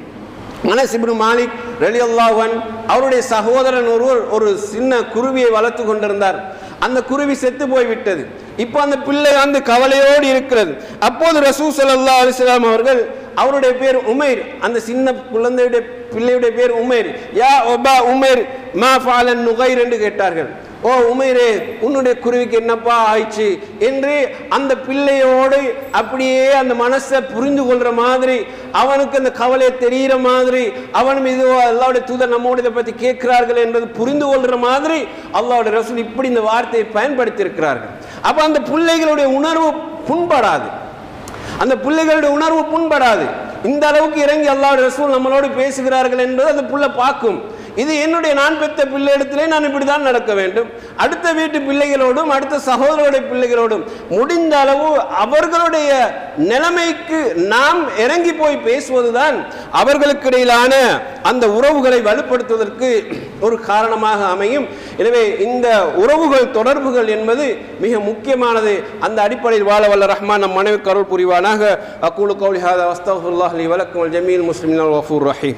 அனஸ் இப்னு மாலிக் ரலியல்லாஹு அன்ஹு. அவருடைய சகோதரன் ஒருவர் ஒரு சின்ன குருவியை வளர்த்து கொண்டிருந்தார். அந்த குருவி செத்து போய்விட்டது. இப்போ அந்த பிள்ளை அந்த கவலையோடு இருக்கிறது. அப்போது ரசூல் ஸல்லல்லாஹு அலைஹி வஸல்லம் அவர்கள், அவருடைய பேர் உமைர், அந்த சின்ன குழந்தையுடைய பிள்ளையுடைய பேர் உமைர், யா ஒபா உமைர் மா ஃபாலன் நுகைர் என்று கேட்டார்கள். ஓ உமைரே, உன்னுடைய குருவிக்கு என்னப்பா ஆயிடுச்சு என்று அந்த பிள்ளையோடு அப்படியே அந்த மனசை புரிந்து கொள்ற மாதிரி, அவனுக்கு அந்த கவலையை தெரிகிற மாதிரி, அவனும் இதுவோ அல்லாஹ்வுடைய தூதர் நம்மோடு இதை பற்றி கேட்கிறார்கள் என்பது புரிந்து கொள்கிற மாதிரி அல்லாஹ்வுடைய ரசூல் இப்படி இந்த வார்த்தையை பயன்படுத்தி இருக்கிறார்கள். அப்போ அந்த பிள்ளைகளுடைய உணர்வு புண்படாது, அந்த பிள்ளைகளுடைய உணர்வு புண்படாது. இந்த அளவுக்கு இறங்கி அல்லாஹ்வுடைய ரசூல் நம்மளோடு பேசுகிறார்கள் என்பது அந்த புள்ள பார்க்கும். இது என்னுடைய நான் பெற்ற பிள்ளை இடத்திலே நான் இப்படி தான் நடக்க வேண்டும். அடுத்த வீட்டு பிள்ளைகளோடும் அடுத்த சகோதரருடைய பிள்ளைகளோடும் முடிந்த அளவு அவர்களுடைய நிலைமைக்கு நாம் இறங்கி போய் பேசுவதுதான் அவர்களுக்கு இடையிலான அந்த உறவுகளை வலுப்படுத்துவதற்கு ஒரு காரணமாக அமையும். எனவே இந்த உறவுகள் தொடர்புகள் என்பது மிக முக்கியமானது. அந்த அடிப்படையில் வாழ வல்ல ரஹ்மான் நம் மனைவி அருள் புரிவானாக. அக்கூலு கௌலி ஹாதா அஸ்தக்ஃபிருல்லாஹ் லி வ லக்கும் வல் ஜமீல் முஸ்லிமீன் வல் கஃபூர் ரஹீம்.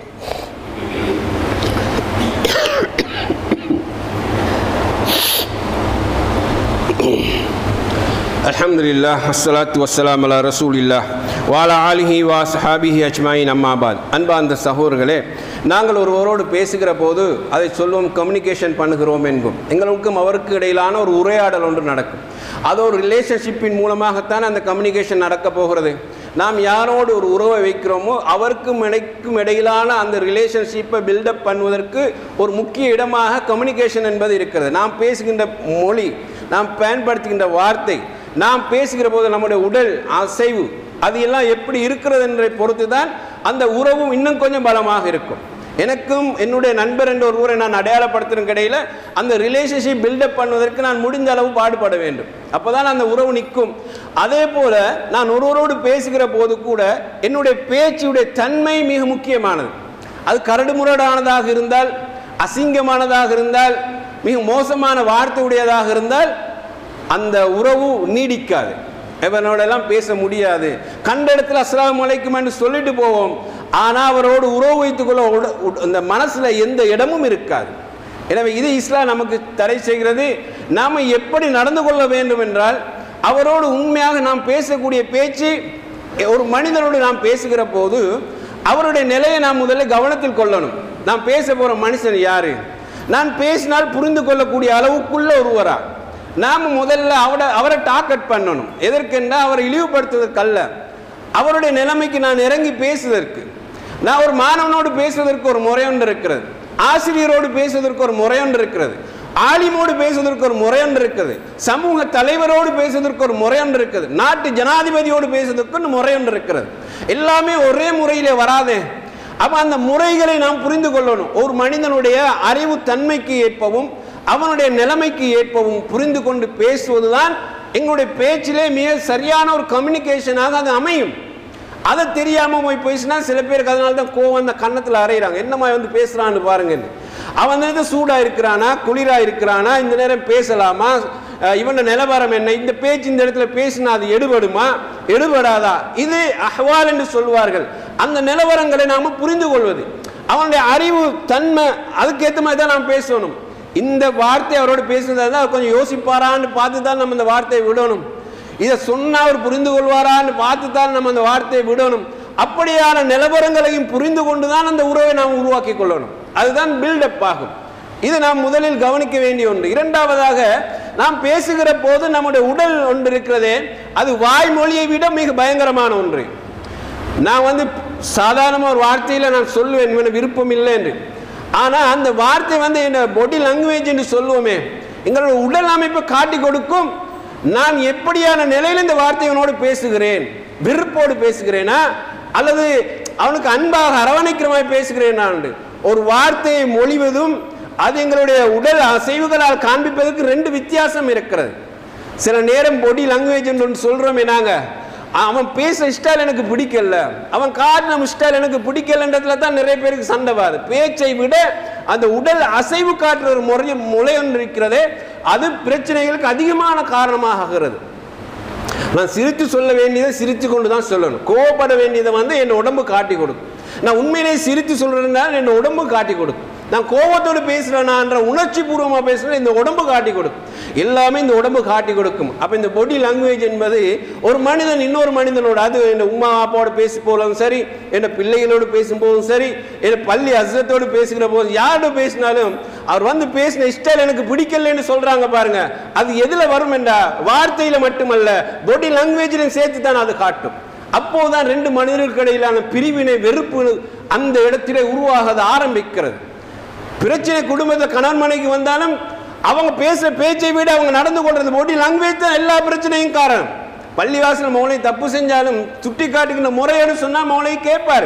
அல்ஹம்துலில்லாஹ் வஸ்ஸலாத்து வஸ்ஸலாமு அலா ரசூலில்லாஹ் வ அலா ஆலிஹி வ ஸஹாபிஹி அஜ்மாயின் அம்மா பாத். அன்பார்ந்த சகோதரர்களே, நாங்கள் ஒருவரோடு பேசுகிற போது அதை சொல்வோம், கம்யூனிகேஷன் பண்ணுகிறோம் என்போம். எங்களுக்கும் அவருக்கு இடையிலான ஒரு உரையாடல் ஒன்று நடக்கும். அது ஒரு ரிலேஷன்ஷிப்பின் மூலமாகத்தான் அந்த கம்யூனிகேஷன் நடக்க போகிறது. நாம் யாரோடு ஒரு உறவை வைக்கிறோமோ அவருக்கும் எனக்கும் இடையிலான அந்த ரிலேஷன்ஷிப்பை பில்டப் பண்ணுவதற்கு ஒரு முக்கிய இடமாக கம்யூனிகேஷன் என்பது இருக்கிறது. நாம் பேசுகின்ற மொழி, நாம் பயன்படுத்துகின்ற வார்த்தை, நாம் பேசுகிற போது நம்முடைய உடல் அசைவு, அது எல்லாம் எப்படி இருக்கிறது என்பதை பொறுத்து தான் அந்த உறவும் இன்னும் கொஞ்சம் பலமாக இருக்கும். எனக்கும் என்னுடைய நண்பர் என்ற ஒருவரை நான் அடையாளப்படுத்துகிற இடையில அந்த ரிலேஷன்ஷிப் பில்டப் பண்ணுவதற்கு நான் முடிந்த அளவு பாடுபட வேண்டும். அப்போதான் அந்த உறவு நிற்கும். அதே போல நான் ஒருவரோடு பேசுகிற போது கூட என்னுடைய பேச்சுடைய தன்மை மிக முக்கியமானது. அது கரடுமுரடானதாக இருந்தால், அசிங்கமானதாக இருந்தால், மிக மோசமான வார்த்தை உடையதாக இருந்தால் அந்த உறவு நீடிக்காது. இவனோடெல்லாம் பேச முடியாது. கண்ட இடத்துல அஸ்ஸலாமு அலைக்கும் என்று சொல்லிட்டு போவோம், ஆனால் அவரோடு உறவு வைத்துக்கொள்ள அந்த மனசில் எந்த இடமும் இருக்காது. எனவே இது இஸ்லாம் நமக்கு தடை செய்கிறது. நாம் எப்படி நடந்து கொள்ள வேண்டும் என்றால், அவரோடு உண்மையாக நாம் பேசக்கூடிய பேச்சு, ஒரு மனிதனோடு நாம் பேசுகிற போது அவருடைய நிலையை நாம் முதல்ல கவனத்தில் கொள்ளணும். நாம் பேச போகிற மனுஷன் யாரு, நான் பேசினால் புரிந்து கொள்ளக்கூடிய அளவுக்குள்ள ஒருவரா, நாம் முதல்ல அவரை டார்கெட் பண்ணணும். எதற்கென்றால் அவரை இழிவுபடுத்துவதற்கல்ல, அவருடைய நிலைமைக்கு நான் இறங்கி பேசுவதற்கு. நான் ஒரு மாணவனோடு பேசுவதற்கு ஒரு முறை ஒன்று இருக்கிறது, ஆசிரியரோடு பேசுவதற்கு ஒரு முறை ஒன்று இருக்கிறது, ஆலிமோடு பேசுவதற்கு ஒரு முறை ஒன்று இருக்குது, சமூக தலைவரோடு பேசுவதற்கு ஒரு முறை ஒன்று இருக்குது, நாட்டு ஜனாதிபதியோடு பேசுவதற்கு ஒரு முறை ஒன்று இருக்கிறது. எல்லாமே ஒரே முறையிலே வராதே. அப்போ அந்த முறைகளை நாம் புரிந்து கொள்ளணும். ஒரு மனிதனுடைய அறிவு தன்மைக்கு ஏற்பவும் அவனுடைய நிலைமைக்கு ஏற்பவும் புரிந்து கொண்டு பேசுவதுதான் எங்களுடைய பேச்சிலே மிக சரியான ஒரு கம்யூனிகேஷனாக அது அமையும். அதை தெரியாமல் போய் பேசினா சில பேருக்கு அதனால தான் கோவம் அந்த கன்னத்தில் அறையிறாங்க. என்னம்மா வந்து பேசுகிறான்னு பாருங்க. அவன் வந்து சூடாக இருக்கிறானா குளிராக இருக்கிறானா, இந்த நேரம் பேசலாமா, இவனோட நிலவரம் என்ன, இந்த பேச்சு இந்த இடத்துல பேசினா அது எடுபடுமா எடுபடாதா, இது அஹ்வால் என்று சொல்வார்கள். அந்த நிலவரங்களை நாம் புரிந்து கொள்வது, அவனுடைய அறிவு தன்மை, அதுக்கேற்ற மாதிரி தான் நாம் பேசணும். இந்த வார்த்தை அவரோடு பேசுனதா கொஞ்சம் யோசிப்பாரான்னு பார்த்து தான் நம்ம அந்த வார்த்தையை விடணும். இதை சொன்னால் அவர் புரிந்து கொள்வாரான்னு பார்த்து தான் நம்ம அந்த வார்த்தையை விடணும். அப்படியான நிலவரங்களையும் புரிந்து கொண்டு தான் அந்த உறவை நாம் உருவாக்கி கொள்ளணும். அதுதான் பில்டப் ஆகும். இது நாம் முதலில் கவனிக்க வேண்டிய ஒன்று. இரண்டாவதாக, நாம் பேசுகிற போது நம்முடைய உடல் ஒன்று இருக்கிறதே, அது வாய்மொழியை விட மிக பயங்கரமான ஒன்று. நான் வந்து சாதாரண ஒரு வார்த்தையில் நான் சொல்லுவேன் இவனை விருப்பம் இல்லை என்று, ஆனால் அந்த வார்த்தை வந்து என்ன பாடி லாங்குவேஜ் என்று சொல்லுவோமே, எங்களுடைய உடல் அமைப்பை காட்டி கொடுக்கும். நான் எப்படியான நிலையில் இந்த வார்த்தையோடு பேசுகிறேன், விருப்போடு பேசுகிறேனா அல்லது அவனுக்கு அன்பாக அரவணைக்கிற மாதிரி பேசுகிறேனா. ஒரு வார்த்தையை மொழிவதும் அது எங்களுடைய உடல் அசைவுகளால் காண்பிப்பதற்கு ரெண்டு வித்தியாசம் இருக்கிறது. சில நேரம் பாடி லாங்குவேஜ் என்று சொல்கிறோமே நாங்கள், அவன் பேச ஸ்டைல் எனக்கு பிடிக்கல, அவன் காட்டின ஸ்டைல் எனக்கு பிடிக்கலன்றதுல தான் நிறைய பேருக்கு சண்டை வருது. பேச்சை விட அந்த உடல் அசைவு காட்டுற ஒரு முறை ஒன்று இருக்கிறதே, அது பிரச்சனைகளுக்கு அதிகமான காரணமாக ஆகிறது. நான் சிரித்து சொல்ல வேண்டியதை சிரித்து கொண்டு தான் சொல்லணும். கோவப்பட வேண்டியதை வந்து என் உடம்பு காட்டி கொடுக்கும். நான் உண்மையிலே சிரித்து சொல்றேன்னா என் உடம்பு காட்டி கொடுக்கும். நான் கோபத்தோடு பேசுறேனான்ற உணர்ச்சி பூர்வமாக பேசுறேன், இந்த உடம்பு காட்டி கொடுக்கும். எல்லாமே இந்த உடம்பு காட்டி கொடுக்கும். அப்போ இந்த பாடி லாங்குவேஜ் என்பது ஒரு மனிதன் இன்னொரு மனிதனோடு, அது என் உமா அப்பாவோட பேசி போலும் சரி, என் பிள்ளைகளோடு பேசும்போதும் சரி, என் பள்ளி அசத்தோடு பேசுகிற போது, யாரோடு பேசினாலும் அவர் வந்து பேசின ஸ்டைல் எனக்கு பிடிக்கலன்னு சொல்றாங்க பாருங்க, அது எதுல வரும் என்றா வார்த்தையில மட்டுமல்ல, பாடி லாங்குவேஜிலும் சேர்த்து தான் அது காட்டும். அப்போதான் ரெண்டு மனிதர்களுக்கு இடையிலான பிரிவினை, வெறுப்பு அந்த இடத்திலே உருவாக ஆரம்பிக்கிறது. பிரச்சனை குடும்பத்தில் கணவன் மனைவிக்கு வந்தாலும் அவங்க பேசுற பேச்சை விட அவங்க நடந்து கொள்றது பாடி லாங்குவேஜ் தான் எல்லா பிரச்சனையும் காரணம். பள்ளிவாசல் மௌலை தப்பு செஞ்சாலும் சுட்டி காட்டுகின்ற முறையோடு சொன்னால் மௌலை கேட்பாரு.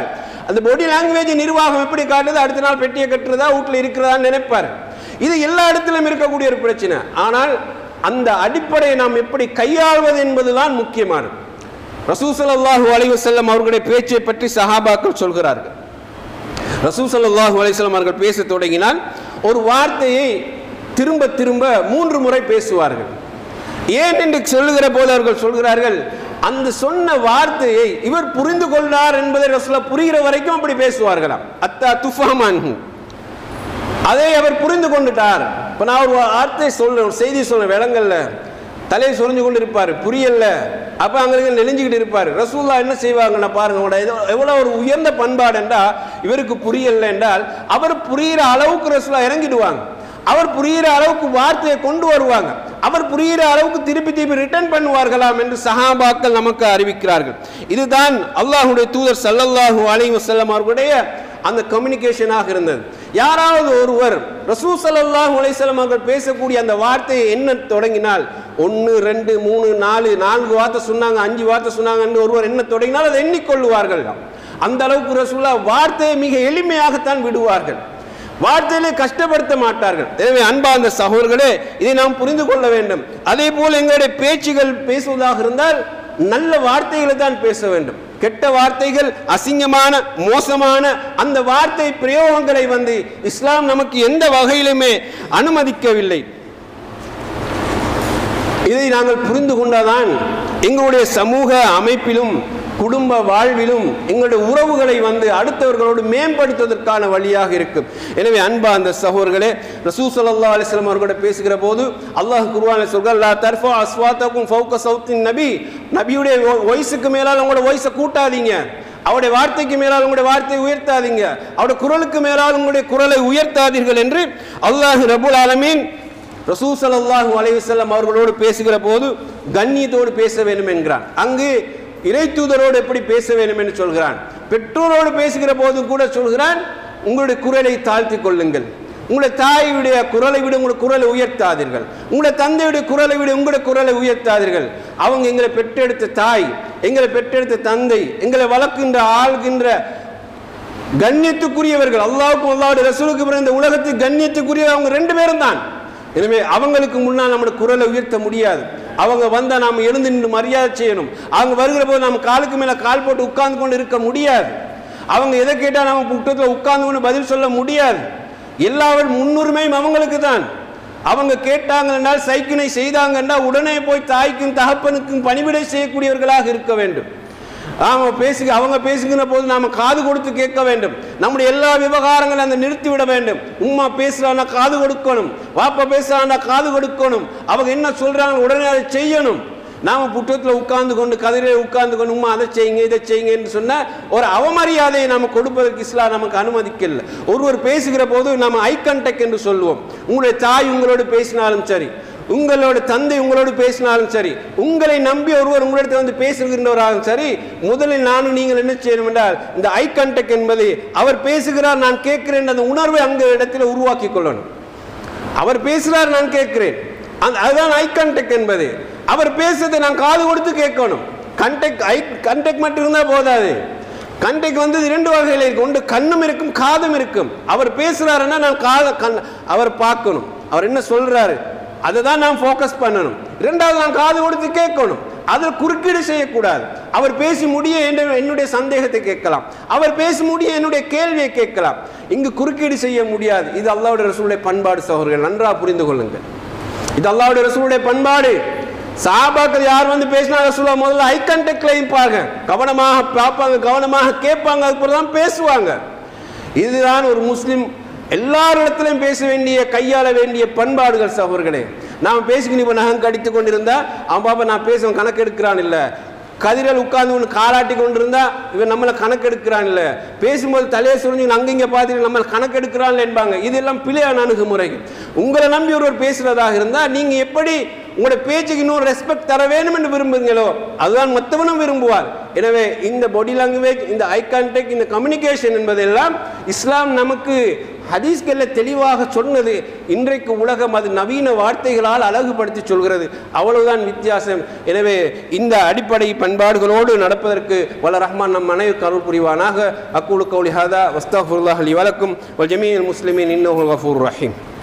அந்த பாடி லாங்குவேஜ் நிர்வாகம் எப்படி காட்டுது, அடுத்த நாள் பெட்டியை கட்டுறதா வீட்டில் இருக்கிறதான்னு நினைப்பார். இது எல்லா இடத்திலும் இருக்கக்கூடிய ஒரு பிரச்சனை. ஆனால் அந்த அடிப்படையை நாம் எப்படி கையாள்வது என்பதுதான் முக்கியமானது. ரசூல் ஸல்லல்லாஹு அலைஹி வஸல்லம் அவர்களுடைய பேச்சை பற்றி சஹாபாக்கள் சொல்கிறார்கள். ரசூல் ஸல்லல்லாஹு அலைஹி வஸல்லம் அவர்கள் பேச தொடங்கினால் ஒரு வார்த்தையை திரும்ப திரும்ப 3 முறை பேசுவார்கள். ஏன் என்று சொல்லுகிற போது அவர்கள் சொல்கிறார்கள், அந்த சொன்ன வார்த்தையை இவர் புரிந்து கொள்ளார் என்பதை ரசூலுல்லாஹ் புரிகிற வரைக்கும் அப்படி பேசுவார்களாம். அத்தா துஃபஹமன்ஹு, அதை அவர் புரிந்து கொண்டுட்டார். இப்போ நான் ஒரு வார்த்தை சொல்றேன், ஒரு செய்தி சொல்றேன், விளங்கல்ல, தலையை சொரிஞ்சு கொண்டு இருப்பார், புரியல, அப்போ அங்கே நெளிஞ்சுக்கிட்டு இருப்பார். ரசூலுல்லாஹ் என்ன செய்வாங்கன்னா பாருங்க, எவ்வளோ ஒரு உயர்ந்த பண்பாடு என்றால், இவருக்கு புரியல என்றால் அவர் புரிகிற அளவுக்கு ரசூலுல்லாஹ் இறங்கிடுவாங்க. அவர் புரிகிற அளவுக்கு வார்த்தையை கொண்டு வருவாங்க. அவர் புரிகிற அளவுக்கு திருப்பி திருப்பி ரிட்டர்ன் பண்ணுவார்களாம் என்று சஹாபாக்கள் நமக்கு அறிவிக்கிறார்கள். இதுதான் அல்லாஹ்வுடைய தூதர் ஸல்லல்லாஹு அலைஹி வஸல்லம் அவர்களுடைய அந்த கம்யூனிகேஷனாக இருந்தது. யாராவது ஒருவர் ரசூல் ஸல்லல்லாஹு அலைஹி வஸல்லம் அவர்கள் பேசக்கூடிய அந்த வார்த்தையை என்ன தொடங்கினால், 1 2 3 4 வார்த்தை சொன்னாங்க, 5 வார்த்தை சொன்னாங்க என்று ஒருவர் என்ன தொடங்கினால் அதை எண்ணிக்கொள்ளுவார்கள். அந்த அளவுக்கு ரசூலுல்லாஹ் வார்த்தையை மிக எளிமையாகத்தான் விடுவார்கள், வார்த்தையிலே கஷ்டப்படுத்த மாட்டார்கள். எனவே அன்பார்ந்த சகோதரர்களே, இதை நாம் புரிந்து கொள்ள வேண்டும். அதே போல் எங்களுடைய பேச்சுகள் பேசுவதாக இருந்தால் நல்ல வார்த்தைகளை தான் பேச வேண்டும். கெட்ட வார்த்தைகள், அசிங்கமான மோசமான அந்த வார்த்தை பிரயோகங்களை இஸ்லாம் நமக்கு எந்த வகையிலுமே அனுமதிக்கவில்லை. இதை நாங்கள் புரிந்து கொண்டாதான் எங்களுடைய சமூக அமைப்பிலும் குடும்ப வாழ்விலும் எங்களுடைய உறவுகளை அடுத்தவர்களோடு மேம்படுத்துவதற்கான வழியாக இருக்கும். எனவே அன்பார்ந்த சகோதரர்களே, ரசூல் ஸல்லல்லாஹு அலைஹி வஸல்லம் அவர்களோட பேசுகிற போது அல்லாஹ் குர்ஆனில் சொல்கிறார், லா தர்ஃபு அஸ்வாத்தகும் ஃபௌக சௌத்தின் நபி, நபியுடைய வாய்ஸுக்கு மேலால் உங்களோட வாய்ஸை கூட்டாதீங்க, அவருடைய வார்த்தைக்கு மேலால் உங்களுடைய வார்த்தையை உயர்த்தாதீங்க, அவருடைய குரலுக்கு மேலால் உங்களுடைய குரலை உயர்த்தாதீர்கள் என்று அல்லாஹ் ரப்புல் ஆலமீன் ரசூல் ஸல்லல்லாஹு அலைஹி வஸல்லம் அவர்களோடு பேசுகிற போது கண்ணியத்தோடு பேச வேண்டும் என்கிறான். அங்கு இறை தூதரோடு எப்படி பேச வேண்டும் என்று சொல்கிறான். பெற்றோரோடு பேசுகிற போது கூட சொல்கிறான், உங்களுடைய குரலை தாழ்த்தி கொள்ளுங்கள், உங்களுடைய தாயுடைய குரலை விட உங்களுடைய குரலை உயர்த்தாதீர்கள், உங்களுடைய தந்தையுடைய குரலை விட உங்களுடைய குரலை உயர்த்தாதீர்கள். அவங்க எங்களை பெற்றெடுத்த தாய், எங்களை பெற்றெடுத்த தந்தை, எங்களை வளர்க்கின்ற ஆள்கின்ற கண்ணியத்துக்குரியவர்கள், அல்லாஹ்வுக்கும் அல்லாஹ்வுடைய ரசூலுக்கு பிறகு இந்த உலகத்துக்கு கண்ணியத்துக்குரிய அவங்க 2 பேரும் தான். எனவே அவங்களுக்கு முன்னால் நம்முடைய குரலை உயர்த்த முடியாது. அவங்க வந்தால் நாம் எழுந்து நின்று மரியாதை செய்யணும். அவங்க வருகிற போது நம்ம காலுக்கு மேலே கால் போட்டு உட்கார்ந்து கொண்டு இருக்க முடியாது. அவங்க எதை கேட்டால் நம்ம புத்தகத்தில் உட்கார்ந்து கொண்டு பதில் சொல்ல முடியாது. எல்லாரும் முன்னுரிமையும் அவங்களுக்கு தான். அவங்க கேட்டாங்கன்னா சைக்கினை செய்தாங்கன்னா உடனே போய் தாய்க்கும் தகப்பனுக்கும் பணிவிடை செய்யக்கூடியவர்களாக இருக்க வேண்டும். அவங்க பேசுகிற போது நாம காது கொடுத்து கேட்க வேண்டும். நம்முடைய எல்லா விவகாரங்களும் அந்த நிறுத்திவிட வேண்டும். உம்மா பேசுறான்னா காது கொடுக்கணும், வாப்பா பேசுறான்னா காது கொடுக்கணும். அவங்க என்ன சொல்றாங்க உடனே அதை செய்யணும். நாம புத்தகத்தில் உட்கார்ந்து கொண்டு கதிரை உட்கார்ந்து கொண்டு உம்மா அதை செய்யுங்க இதை செய்யுங்க என்று சொன்ன ஒரு அவமரியாதையை நாம் கொடுப்பதற்கு இஸ்லாம் நமக்கு அனுமதிக்கல. ஒருவர் பேசுகிற போது நம்ம ஐ கான்டாக்ட் என்று சொல்லுவோம். உங்களுடைய தாய் உங்களோடு பேசினாலும் சரி, உங்களோட தந்தை உங்களோடு பேசினாலும் சரி, உங்களை நம்பி ஒருவர் உங்களிடத்தில் பேசுகின்றவராகும் சரி, முதலில் நானும் நீங்கள் என்ன செய்யணும் என்றால் இந்த ஐ கான்டாக்ட் என்பது அவர் பேசுகிறார் நான் கேட்கிறேன் அந்த உணர்வை அங்க இடத்துல உருவாக்கி கொள்ளணும். அவர் பேசுகிறார் நான் கேட்கிறேன், அதுதான் ஐ கான்டாக்ட் என்பது. அவர் பேசுறதை நான் காது கொடுத்து கேட்கணும். கான்டாக்ட் மட்டும் இருந்தால் போதாது. கான்டாக்ட் 2 வகையில் இருக்கு. ஒன்று கண்ணும் இருக்கும் காதும் இருக்கும். அவர் பேசுறாருன்னா நான் அவர் பார்க்கணும், அவர் என்ன சொல்றாரு அதை தான் நாம் ஃபோக்கஸ் பண்ணணும். 2வது நான் காது கொடுத்து கேட்கணும். அதில் குறுக்கீடு செய்யக்கூடாது. அவர் பேசி முடிய என்னுடைய சந்தேகத்தை கேட்கலாம், அவர் பேசி முடிய என்னுடைய கேள்வியை கேட்கலாம். இங்கு குறுக்கீடு செய்ய முடியாது. இது அல்லாஹ்வுடைய ரசூலுடைய பண்பாடு. சகோதரர்கள் நன்றாக புரிந்து கொள்ளுங்கள், இது அல்லாஹ்வுடைய ரசூலுடைய பண்பாடு. சஹாபாக்கள் யார் பேசினா ரசூலுல்லாஹ் முதல்ல ஐ கான்டாக்ட்ல இருப்பாங்க, கவனமாக பார்ப்பாங்க, கவனமாக கேட்பாங்க, அதுக்கப்புறம் தான் பேசுவாங்க. இதுதான் ஒரு முஸ்லிம் எல்லாரிடத்திலும் பேச வேண்டிய கையாள வேண்டிய பண்பாடுகள். சகோதரர்களே, நாம் பேசிக்கணும். இப்போ நகம் கடித்து கொண்டிருந்தா அவன் பாப்பா நான் பேசுவேன் கணக்கெடுக்கிறான் இல்லை, கதிரல் உட்கார்ந்து கொண்டு காலாட்டி கொண்டிருந்தா இவன் நம்மளை கணக்கெடுக்கிறான் இல்லை, பேசும்போது தலையை சுரிஞ்சு அங்கங்க பார்த்துட்டு நம்மளை கணக்கெடுக்கிறான் என்பாங்க. இதெல்லாம் பிழையான அணுகுமுறைகள். உங்களை நம்பி ஒருவர் பேசுறதாக இருந்தால் நீங்க எப்படி உங்களுடைய பேச்சுக்கு இன்னொரு ரெஸ்பெக்ட் தர வேண்டும் என்று விரும்புங்களோ அதுதான் மற்றவனும் விரும்புவார். எனவே இந்த பாடி லாங்குவேஜ், இந்த ஐ கான்டாக்ட், இந்த கம்யூனிகேஷன் என்பதெல்லாம் இஸ்லாம் நமக்கு ஹதீஸ்களில் தெளிவாக சொன்னது. இன்றைக்கு உலகம் அது நவீன வார்த்தைகளால் அழகுபடுத்தி சொல்கிறது, அவ்வளவுதான் வித்தியாசம். எனவே இந்த அடிப்படை பண்பாடுகளோடு நடப்பதற்கு வல்ல ரஹ்மான் நம் அனைவருக்கும் அருள் புரிவானாக. அக்கூலு கௌலி ஹாதா வஸ்தக்ஃபிருல்லாஹ் லி வலக்கும் வல் ஜமீஇல் முஸ்லிமீன் இன்னஹு கஃபூர் ரஹீம்.